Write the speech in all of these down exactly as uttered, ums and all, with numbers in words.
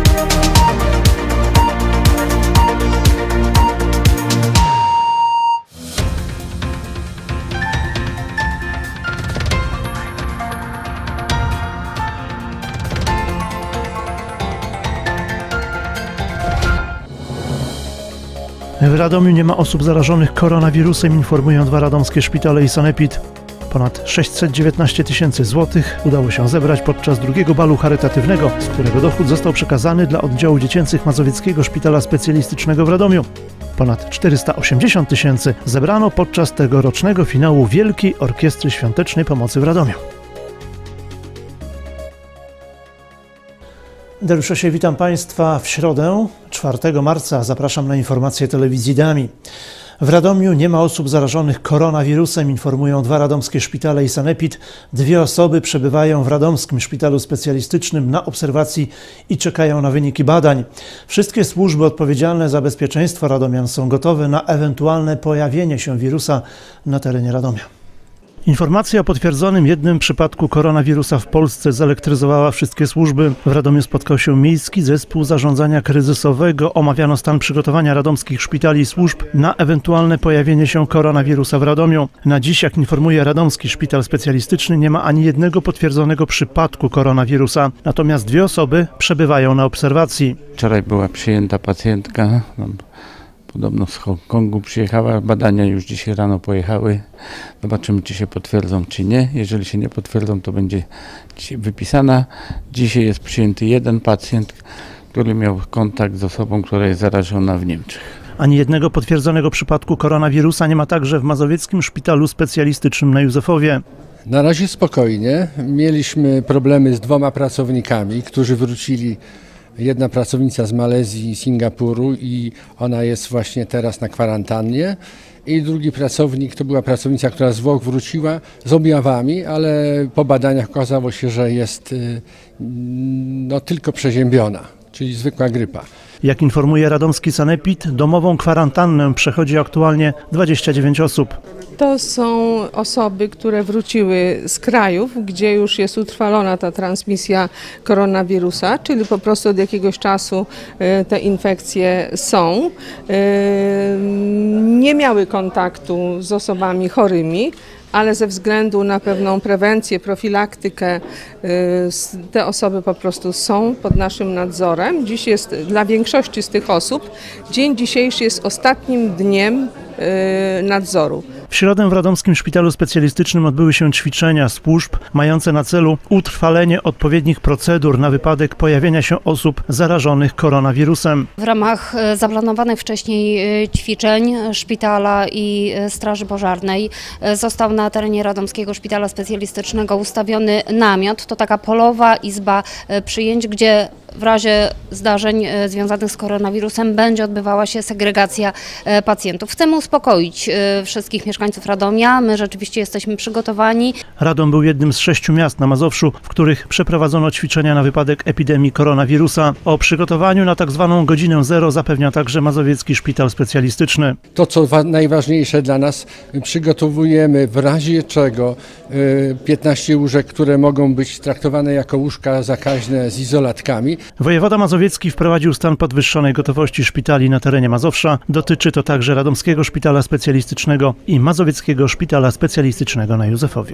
W Radomiu nie ma osób zarażonych koronawirusem, informują dwa radomskie szpitale i sanepid. Ponad sześćset dziewiętnaście tysięcy złotych udało się zebrać podczas drugiego balu charytatywnego, z którego dochód został przekazany dla oddziału dziecięcych Mazowieckiego Szpitala Specjalistycznego w Radomiu. Ponad czterysta osiemdziesiąt tysięcy zebrano podczas tegorocznego finału Wielkiej Orkiestry Świątecznej Pomocy w Radomiu. Dariusz Osiej, witam Państwa w środę, czwartego marca. Zapraszam na informacje telewizji Dami. W Radomiu nie ma osób zarażonych koronawirusem, informują dwa radomskie szpitale i sanepid. Dwie osoby przebywają w Radomskim Szpitalu Specjalistycznym na obserwacji i czekają na wyniki badań. Wszystkie służby odpowiedzialne za bezpieczeństwo radomian są gotowe na ewentualne pojawienie się wirusa na terenie Radomia. Informacja o potwierdzonym jednym przypadku koronawirusa w Polsce zelektryzowała wszystkie służby. W Radomiu spotkał się Miejski Zespół Zarządzania Kryzysowego. Omawiano stan przygotowania radomskich szpitali i służb na ewentualne pojawienie się koronawirusa w Radomiu. Na dziś, jak informuje Radomski Szpital Specjalistyczny, nie ma ani jednego potwierdzonego przypadku koronawirusa. Natomiast dwie osoby przebywają na obserwacji. Wczoraj była przyjęta pacjentka. Podobno z Hongkongu przyjechała, badania już dzisiaj rano pojechały. Zobaczymy, czy się potwierdzą, czy nie. Jeżeli się nie potwierdzą, to będzie dzisiaj wypisana. Dzisiaj jest przyjęty jeden pacjent, który miał kontakt z osobą, która jest zarażona w Niemczech. Ani jednego potwierdzonego przypadku koronawirusa nie ma także w Mazowieckim Szpitalu Specjalistycznym na Józefowie. Na razie spokojnie. Mieliśmy problemy z dwoma pracownikami, którzy wrócili. Jedna pracownica z Malezji i Singapuru i ona jest właśnie teraz na kwarantannie. I drugi pracownik to była pracownica, która z Włoch wróciła z objawami, ale po badaniach okazało się, że jest no, tylko przeziębiona, czyli zwykła grypa. Jak informuje radomski sanepid, domową kwarantannę przechodzi aktualnie dwadzieścia dziewięć osób. To są osoby, które wróciły z krajów, gdzie już jest utrwalona ta transmisja koronawirusa, czyli po prostu od jakiegoś czasu te infekcje są. Nie miały kontaktu z osobami chorymi, ale ze względu na pewną prewencję, profilaktykę te osoby po prostu są pod naszym nadzorem. Dziś jest dla większości z tych osób, dzień dzisiejszy jest ostatnim dniem nadzoru. W środę w Radomskim Szpitalu Specjalistycznym odbyły się ćwiczenia służb mające na celu utrwalenie odpowiednich procedur na wypadek pojawienia się osób zarażonych koronawirusem. W ramach zaplanowanych wcześniej ćwiczeń szpitala i Straży Pożarnej został na terenie Radomskiego Szpitala Specjalistycznego ustawiony namiot. To taka polowa izba przyjęć, gdzie w razie zdarzeń związanych z koronawirusem będzie odbywała się segregacja pacjentów. Chcemy uspokoić wszystkich mieszkańców Radomia. My rzeczywiście jesteśmy przygotowani. Radom był jednym z sześciu miast na Mazowszu, w których przeprowadzono ćwiczenia na wypadek epidemii koronawirusa. O przygotowaniu na tak zwaną godzinę zero zapewnia także Mazowiecki Szpital Specjalistyczny. To, co najważniejsze dla nas, przygotowujemy w razie czego piętnaście łóżek, które mogą być traktowane jako łóżka zakaźne z izolatkami. Wojewoda mazowiecki wprowadził stan podwyższonej gotowości szpitali na terenie Mazowsza. Dotyczy to także Radomskiego Szpitala Specjalistycznego i Mazowieckiego Szpitala Specjalistycznego na Józefowie.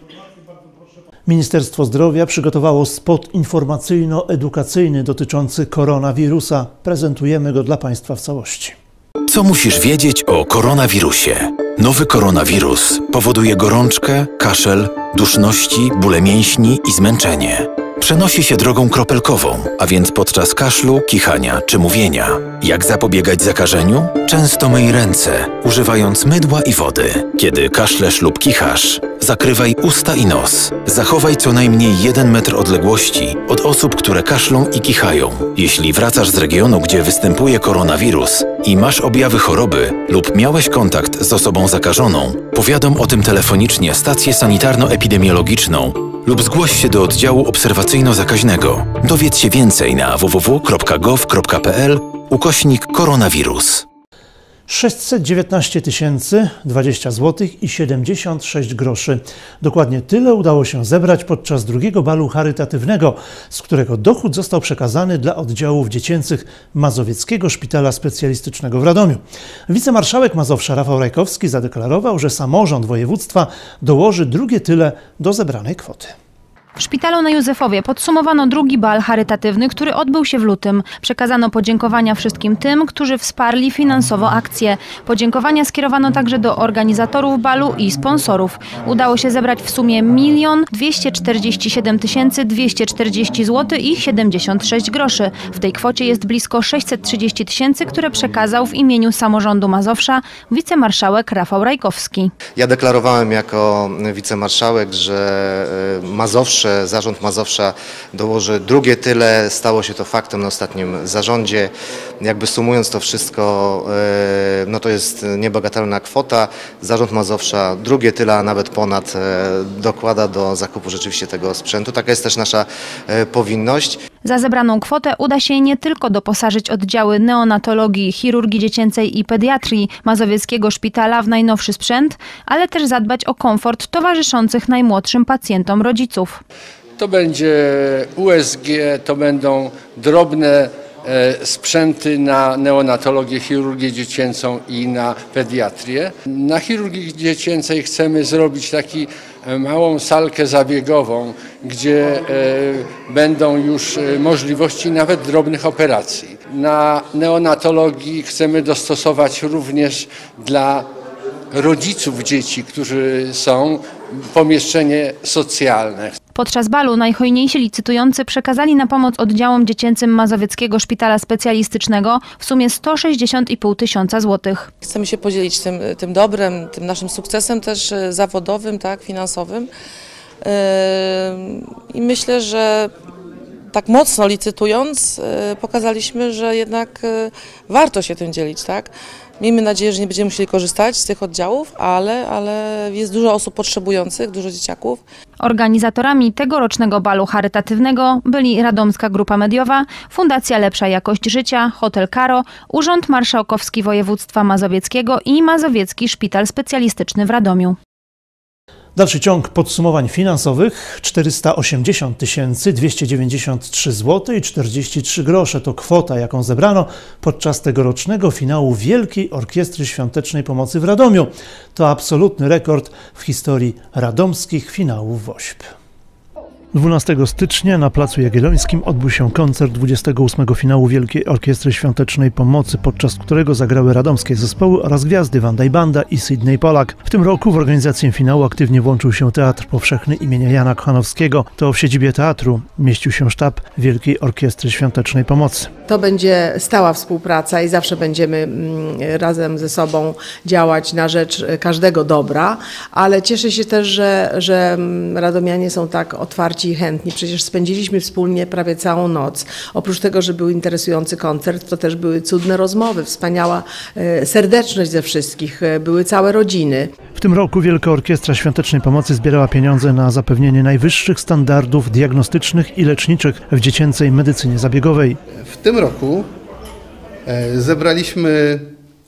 Ministerstwo Zdrowia przygotowało spot informacyjno-edukacyjny dotyczący koronawirusa. Prezentujemy go dla Państwa w całości. Co musisz wiedzieć o koronawirusie? Nowy koronawirus powoduje gorączkę, kaszel, duszności, bóle mięśni i zmęczenie. Przenosi się drogą kropelkową, a więc podczas kaszlu, kichania czy mówienia. Jak zapobiegać zakażeniu? Często myj ręce, używając mydła i wody. Kiedy kaszlesz lub kichasz, zakrywaj usta i nos. Zachowaj co najmniej jeden metr odległości od osób, które kaszlą i kichają. Jeśli wracasz z regionu, gdzie występuje koronawirus i masz objawy choroby lub miałeś kontakt z osobą zakażoną, powiadom o tym telefonicznie stację sanitarno-epidemiologiczną lub zgłoś się do oddziału obserwacyjno-zakaźnego. Dowiedz się więcej na w w w kropka gov kropka p l ukośnik koronawirus. sześćset dziewiętnaście tysięcy dwadzieścia złotych i siedemdziesiąt sześć groszy. Dokładnie tyle udało się zebrać podczas drugiego balu charytatywnego, z którego dochód został przekazany dla oddziałów dziecięcych Mazowieckiego Szpitala Specjalistycznego w Radomiu. Wicemarszałek Mazowsza Rafał Rajkowski zadeklarował, że samorząd województwa dołoży drugie tyle do zebranej kwoty. W szpitalu na Józefowie podsumowano drugi bal charytatywny, który odbył się w lutym. Przekazano podziękowania wszystkim tym, którzy wsparli finansowo akcję. Podziękowania skierowano także do organizatorów balu i sponsorów. Udało się zebrać w sumie milion dwieście czterdzieści siedem tysięcy dwieście czterdzieści złotych i siedemdziesiąt sześć groszy. W tej kwocie jest blisko sześćset trzydzieści tysięcy, które przekazał w imieniu samorządu Mazowsza wicemarszałek Rafał Rajkowski. Ja deklarowałem jako wicemarszałek, że Mazowsze Zarząd Mazowsza dołoży drugie tyle. Stało się to faktem na ostatnim zarządzie. Jakby sumując to wszystko, no to jest niebagatelna kwota. Zarząd Mazowsza drugie tyle, a nawet ponad dokłada do zakupu rzeczywiście tego sprzętu. Taka jest też nasza powinność. Za zebraną kwotę uda się nie tylko doposażyć oddziały neonatologii, chirurgii dziecięcej i pediatrii Mazowieckiego Szpitala w najnowszy sprzęt, ale też zadbać o komfort towarzyszących najmłodszym pacjentom rodziców. To będzie U S G, to będą drobne sprzęty na neonatologię, chirurgię dziecięcą i na pediatrię. Na chirurgii dziecięcej chcemy zrobić taki małą salkę zabiegową, gdzie będą już możliwości nawet drobnych operacji. Na neonatologii chcemy dostosować również dla rodziców dzieci, którzy są, pomieszczenie socjalne. Podczas balu najhojniejsi licytujący przekazali na pomoc oddziałom dziecięcym Mazowieckiego Szpitala Specjalistycznego w sumie sto sześćdziesiąt i pół tysiąca złotych. Chcemy się podzielić tym, tym dobrem, tym naszym sukcesem też zawodowym, tak, finansowym. I myślę, że tak mocno licytując pokazaliśmy, że jednak warto się tym dzielić, tak. Miejmy nadzieję, że nie będziemy musieli korzystać z tych oddziałów, ale, ale jest dużo osób potrzebujących, dużo dzieciaków. Organizatorami tegorocznego balu charytatywnego byli Radomska Grupa Mediowa, Fundacja Lepsza Jakość Życia, Hotel Karo, Urząd Marszałkowski Województwa Mazowieckiego i Mazowiecki Szpital Specjalistyczny w Radomiu. Dalszy ciąg podsumowań finansowych: czterysta osiemdziesiąt tysięcy dwieście dziewięćdziesiąt trzy złote i czterdzieści trzy grosze to kwota, jaką zebrano podczas tegorocznego finału Wielkiej Orkiestry Świątecznej Pomocy w Radomiu. To absolutny rekord w historii radomskich finałów WOŚP. dwunastego stycznia na Placu Jagiellońskim odbył się koncert dwudziestego ósmego finału Wielkiej Orkiestry Świątecznej Pomocy, podczas którego zagrały radomskie zespoły oraz gwiazdy Wanda i Banda i Sydney Polak. W tym roku w organizację finału aktywnie włączył się Teatr Powszechny imienia Jana Kochanowskiego. To w siedzibie teatru mieścił się sztab Wielkiej Orkiestry Świątecznej Pomocy. To będzie stała współpraca i zawsze będziemy razem ze sobą działać na rzecz każdego dobra, ale cieszę się też, że, że radomianie są tak otwarci i chętni. Przecież spędziliśmy wspólnie prawie całą noc. Oprócz tego, że był interesujący koncert, to też były cudne rozmowy, wspaniała serdeczność ze wszystkich, były całe rodziny. W tym roku Wielka Orkiestra Świątecznej Pomocy zbierała pieniądze na zapewnienie najwyższych standardów diagnostycznych i leczniczych w dziecięcej medycynie zabiegowej. W tym roku zebraliśmy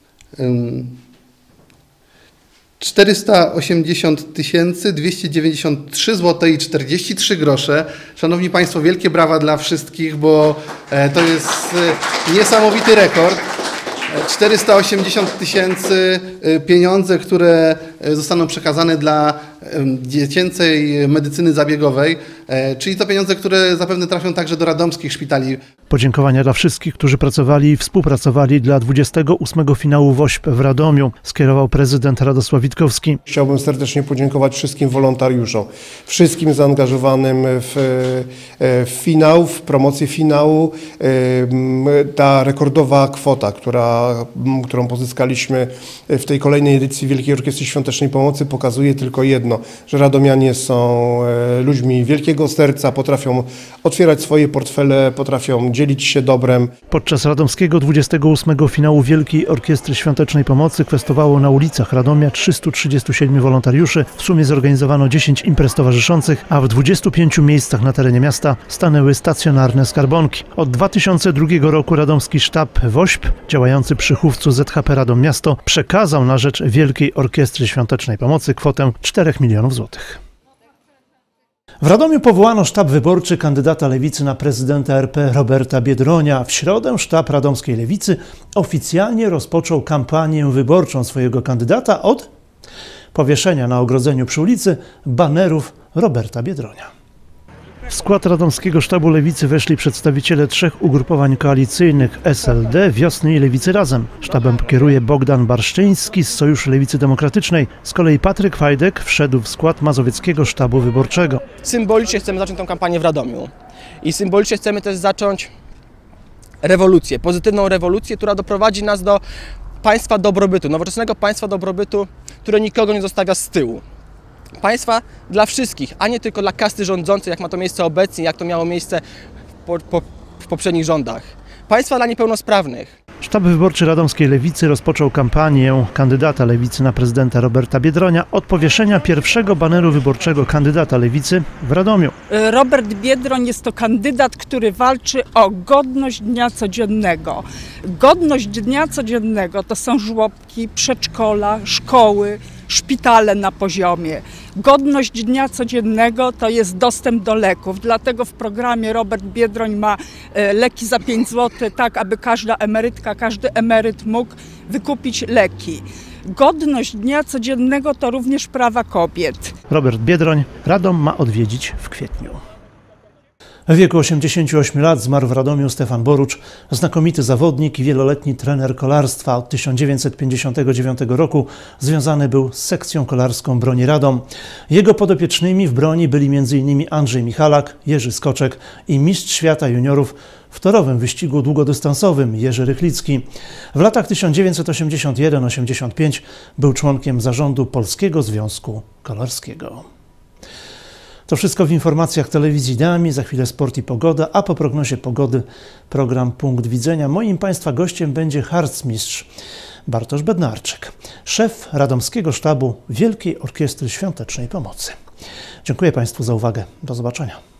czterysta osiemdziesiąt tysięcy dwieście dziewięćdziesiąt trzy złote i czterdzieści trzy grosze. Szanowni Państwo, wielkie brawa dla wszystkich, bo to jest niesamowity rekord. czterysta osiemdziesiąt tysięcy pieniądze, które zostaną przekazane dla dziecięcej medycyny zabiegowej, czyli to pieniądze, które zapewne trafią także do radomskich szpitali. Podziękowania dla wszystkich, którzy pracowali i współpracowali dla dwudziestego ósmego finału WOŚP w Radomiu, skierował prezydent Radosław Witkowski. Chciałbym serdecznie podziękować wszystkim wolontariuszom, wszystkim zaangażowanym w, w finał, w promocję finału. Ta rekordowa kwota, która, którą pozyskaliśmy w tej kolejnej edycji Wielkiej Orkiestry Świątecznej Pomocy, pokazuje tylko jedno. że radomianie są ludźmi wielkiego serca, potrafią otwierać swoje portfele, potrafią dzielić się dobrem. Podczas radomskiego dwudziestego ósmego finału Wielkiej Orkiestry Świątecznej Pomocy kwestowało na ulicach Radomia trzystu trzydziestu siedmiu wolontariuszy. W sumie zorganizowano dziesięć imprez towarzyszących, a w dwudziestu pięciu miejscach na terenie miasta stanęły stacjonarne skarbonki. Od dwa tysiące drugiego roku radomski sztab WOŚP, działający przy chówcu Z H P Radom Miasto, przekazał na rzecz Wielkiej Orkiestry Świątecznej Pomocy kwotę czterech milionów złotych. W Radomiu powołano sztab wyborczy kandydata Lewicy na prezydenta R P Roberta Biedronia. W środę sztab radomskiej Lewicy oficjalnie rozpoczął kampanię wyborczą swojego kandydata od powieszenia na ogrodzeniu przy ulicy banerów Roberta Biedronia. W skład radomskiego sztabu Lewicy weszli przedstawiciele trzech ugrupowań koalicyjnych: S L D, Wiosny i Lewicy Razem. Sztabem kieruje Bogdan Barszczyński z Sojuszu Lewicy Demokratycznej. Z kolei Patryk Fajdek wszedł w skład mazowieckiego sztabu wyborczego. Symbolicznie chcemy zacząć tę kampanię w Radomiu i symbolicznie chcemy też zacząć rewolucję, pozytywną rewolucję, która doprowadzi nas do państwa dobrobytu, nowoczesnego państwa dobrobytu, które nikogo nie zostawia z tyłu. Państwa dla wszystkich, a nie tylko dla kasty rządzącej, jak ma to miejsce obecnie, jak to miało miejsce po, po, w poprzednich rządach. Państwa dla niepełnosprawnych. Sztab wyborczy radomskiej Lewicy rozpoczął kampanię kandydata Lewicy na prezydenta Roberta Biedronia od powieszenia pierwszego baneru wyborczego kandydata Lewicy w Radomiu. Robert Biedroń jest to kandydat, który walczy o godność dnia codziennego. Godność dnia codziennego to są żłobki, przedszkola, szkoły, szpitale na poziomie. Godność dnia codziennego to jest dostęp do leków. Dlatego w programie Robert Biedroń ma leki za pięć złotych, tak aby każda emerytka, każdy emeryt mógł wykupić leki. Godność dnia codziennego to również prawa kobiet. Robert Biedroń Radom ma odwiedzić w kwietniu. W wieku osiemdziesięciu ośmiu lat zmarł w Radomiu Stefan Borucz, znakomity zawodnik i wieloletni trener kolarstwa. Od tysiąc dziewięćset pięćdziesiątego dziewiątego roku związany był z sekcją kolarską Broni Radom. Jego podopiecznymi w broni byli między innymi Andrzej Michalak, Jerzy Skoczek i mistrz świata juniorów w torowym wyścigu długodystansowym Jerzy Rychlicki. W latach tysiąc dziewięćset osiemdziesiątym pierwszym do osiemdziesiątego piątego był członkiem zarządu Polskiego Związku Kolarskiego. To wszystko w informacjach telewizji Ideami. Za chwilę sport i pogoda, a po prognozie pogody program Punkt Widzenia. Moim Państwa gościem będzie harcmistrz Bartosz Bednarczyk, szef radomskiego sztabu Wielkiej Orkiestry Świątecznej Pomocy. Dziękuję Państwu za uwagę. Do zobaczenia.